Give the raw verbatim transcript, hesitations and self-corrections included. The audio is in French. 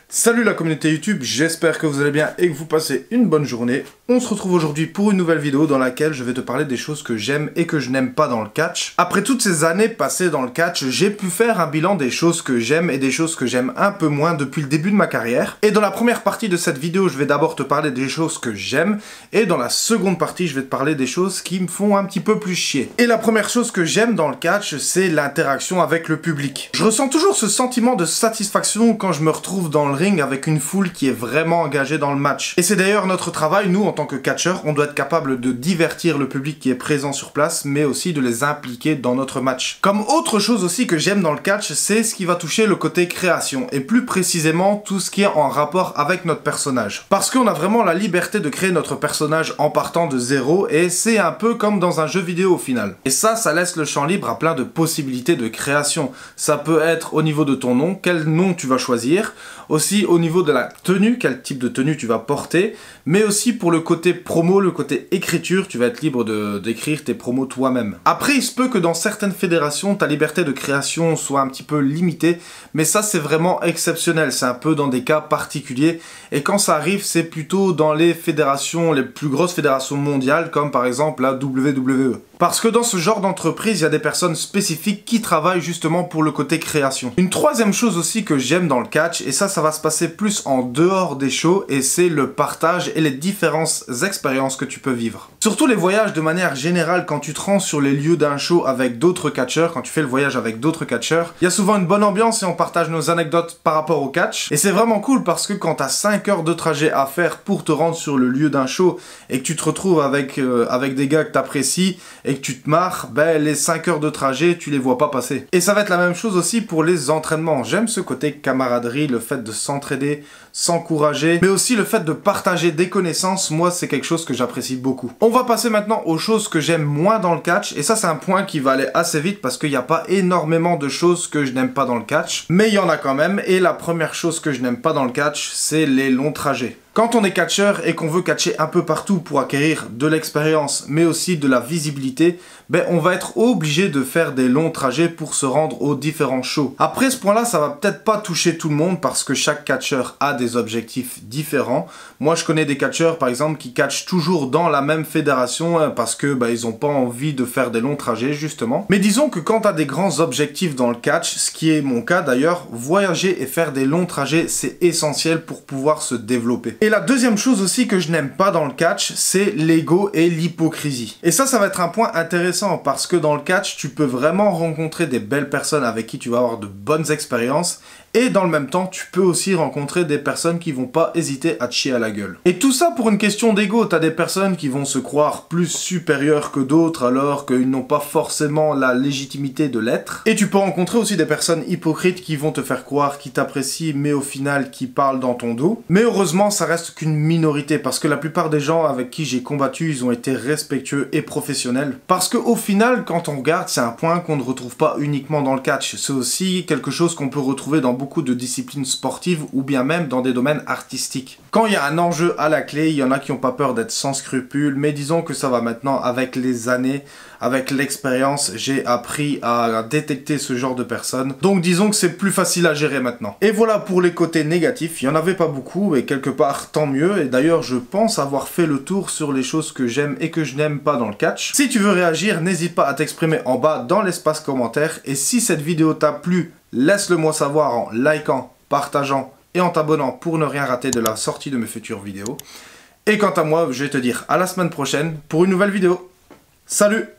Salut la communauté YouTube, j'espère que vous allez bien et que vous passez une bonne journée. On se retrouve aujourd'hui pour une nouvelle vidéo dans laquelle je vais te parler des choses que j'aime et que je n'aime pas dans le catch. Après toutes ces années passées dans le catch, j'ai pu faire un bilan des choses que j'aime et des choses que j'aime un peu moins depuis le début de ma carrière. Et dans la première partie de cette vidéo, je vais d'abord te parler des choses que j'aime et dans la seconde partie, je vais te parler des choses qui me font un petit peu plus chier. Et la première chose que j'aime dans le catch, c'est l'interaction avec le public. Je ressens toujours ce sentiment de satisfaction quand je me retrouve dans le ring avec une foule qui est vraiment engagée dans le match. Et c'est d'ailleurs notre travail, nous en tant que catcheurs, on doit être capable de divertir le public qui est présent sur place, mais aussi de les impliquer dans notre match. Comme autre chose aussi que j'aime dans le catch, c'est ce qui va toucher le côté création, et plus précisément tout ce qui est en rapport avec notre personnage. Parce qu'on a vraiment la liberté de créer notre personnage en partant de zéro, et c'est un peu comme dans un jeu vidéo au final. Et ça, ça laisse le champ libre à plein de possibilités de création. Ça peut être au niveau de ton nom, quel nom tu vas choisir, aussi au niveau de la tenue, quel type de tenue tu vas porter, mais aussi pour le côté promo, le côté écriture, tu vas être libre de d'écrire tes promos toi-même. Après, il se peut que dans certaines fédérations, ta liberté de création soit un petit peu limitée, mais ça c'est vraiment exceptionnel, c'est un peu dans des cas particuliers, et quand ça arrive, c'est plutôt dans les fédérations, les plus grosses fédérations mondiales, comme par exemple la W W E. Parce que dans ce genre d'entreprise, il y a des personnes spécifiques qui travaillent justement pour le côté création. Une troisième chose aussi que j'aime dans le catch, et ça, ça va se passer plus en dehors des shows, et c'est le partage et les différentes expériences que tu peux vivre. Surtout les voyages de manière générale, quand tu te rends sur les lieux d'un show avec d'autres catcheurs, quand tu fais le voyage avec d'autres catcheurs, il y a souvent une bonne ambiance et on partage nos anecdotes par rapport au catch. Et c'est vraiment cool parce que quand tu as cinq heures de trajet à faire pour te rendre sur le lieu d'un show et que tu te retrouves avec, euh, avec des gars que tu apprécies et que tu te marres, ben les cinq heures de trajet, tu les vois pas passer. Et ça va être la même chose aussi pour les entraînements. J'aime ce côté camaraderie, le fait de s'entraider, s'encourager, mais aussi le fait de partager des connaissances, moi c'est quelque chose que j'apprécie beaucoup. On va passer maintenant aux choses que j'aime moins dans le catch, et ça c'est un point qui va aller assez vite parce qu'il n'y a pas énormément de choses que je n'aime pas dans le catch, mais il y en a quand même, et la première chose que je n'aime pas dans le catch, c'est les longs trajets. Quand on est catcheur et qu'on veut catcher un peu partout pour acquérir de l'expérience, mais aussi de la visibilité, ben on va être obligé de faire des longs trajets pour se rendre aux différents shows. Après ce point-là, ça va peut-être pas toucher tout le monde parce que chaque catcheur a des objectifs différents. Moi, je connais des catcheurs, par exemple, qui catchent toujours dans la même fédération parce que ben, ils ont pas envie de faire des longs trajets, justement. Mais disons que quand tu as des grands objectifs dans le catch, ce qui est mon cas d'ailleurs, voyager et faire des longs trajets, c'est essentiel pour pouvoir se développer. Et la deuxième chose aussi que je n'aime pas dans le catch, c'est l'ego et l'hypocrisie. Et ça, ça va être un point intéressant parce que dans le catch, tu peux vraiment rencontrer des belles personnes avec qui tu vas avoir de bonnes expériences. Et dans le même temps, tu peux aussi rencontrer des personnes qui vont pas hésiter à te chier à la gueule. Et tout ça pour une question d'ego. T'as des personnes qui vont se croire plus supérieures que d'autres alors qu'ils n'ont pas forcément la légitimité de l'être. Et tu peux rencontrer aussi des personnes hypocrites qui vont te faire croire qu'ils t'apprécient mais au final qui parlent dans ton dos. Mais heureusement, ça reste qu'une minorité parce que la plupart des gens avec qui j'ai combattu, ils ont été respectueux et professionnels. Parce que au final, quand on regarde, c'est un point qu'on ne retrouve pas uniquement dans le catch. C'est aussi quelque chose qu'on peut retrouver dans beaucoup de disciplines sportives ou bien même dans des domaines artistiques. Quand il y a un enjeu à la clé, il y en a qui n'ont pas peur d'être sans scrupules, mais disons que ça va maintenant avec les années, avec l'expérience, j'ai appris à détecter ce genre de personnes. Donc disons que c'est plus facile à gérer maintenant. Et voilà pour les côtés négatifs, il n'y en avait pas beaucoup et quelque part tant mieux. Et d'ailleurs je pense avoir fait le tour sur les choses que j'aime et que je n'aime pas dans le catch. Si tu veux réagir, n'hésite pas à t'exprimer en bas dans l'espace commentaire. Et si cette vidéo t'a plu, laisse-le moi savoir en likant, partageant et en t'abonnant pour ne rien rater de la sortie de mes futures vidéos. Et quant à moi, je vais te dire à la semaine prochaine pour une nouvelle vidéo. Salut!